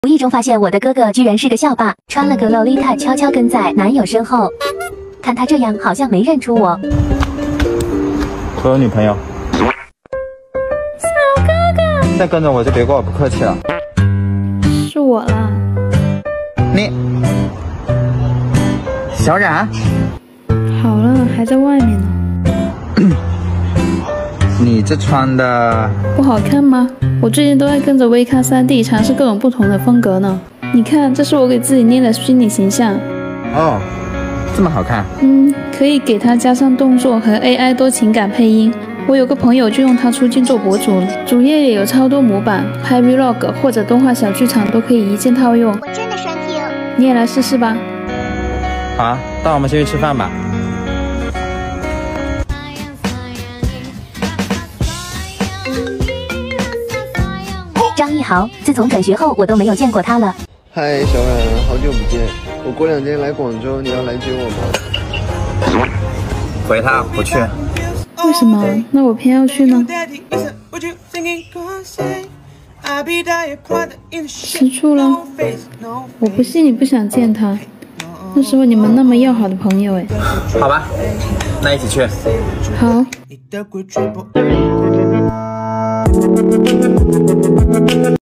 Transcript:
无意中发现我的哥哥居然是个校霸，穿了个洛丽塔，悄悄跟在男友身后。看他这样，好像没认出我。 我有女朋友。 小哥哥， 再跟着我就别怪我不客气了。 是我啦。 你，小冉。 好了，还在外面呢。 你这穿的不好看吗？我最近都在跟着微咖3D尝试各种不同的风格呢。你看，这是我给自己捏的虚拟形象。 哦，这么好看。 可以给它加上动作和 AI 多情感配音。我有个朋友就用它出镜做博主了，主页也有超多模板，拍 Vlog 或者动画小剧场都可以一键套用。 我真的栓屏。 你也来试试吧。 好啊，那我们先去吃饭吧。 张艺豪，自从转学后，我都没有见过他了。 嗨，小冉，好久不见。我过2天来广州，你要来接我吗？ 回他不去。 为什么？那我偏要去呢？吃醋了？我不信你不想见他。那时候你们那么要好的朋友哎。 好吧，那一起去。 好。